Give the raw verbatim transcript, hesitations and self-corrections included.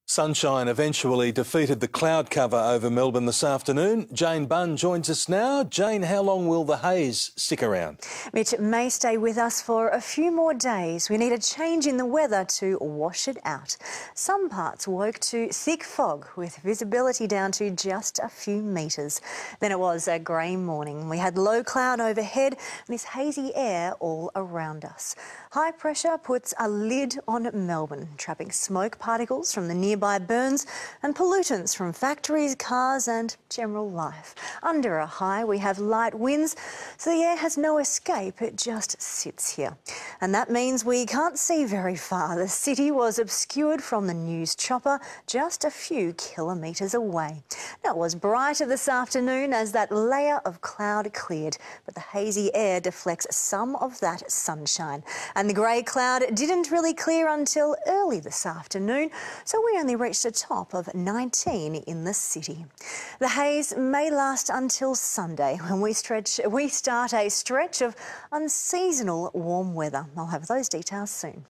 Sunshine eventually defeated the cloud cover over Melbourne this afternoon. Jane Bunn joins us now. Jane, how long will the haze stick around? Mitch, it may stay with us for a few more days. We need a change in the weather to wash it out. Some parts woke to thick fog with visibility down to just a few metres. Then it was a grey morning. We had low cloud overhead and this hazy air all around us. High pressure puts a lid on Melbourne, trapping smoke particles from the nearby burns and pollutants from factories, cars and general life. Under a high, we have light winds, so the air has no escape, it just sits here. And that means we can't see very far. The city was obscured from the news chopper just a few kilometres away. Now, it was brighter this afternoon as that layer of cloud cleared, but the hazy air deflects some of that sunshine. And the grey cloud didn't really clear until early this afternoon, so we only reached a top of nineteen in the city. The haze may last until Sunday when we stretch, we start a stretch of unseasonal warm weather. I'll have those details soon.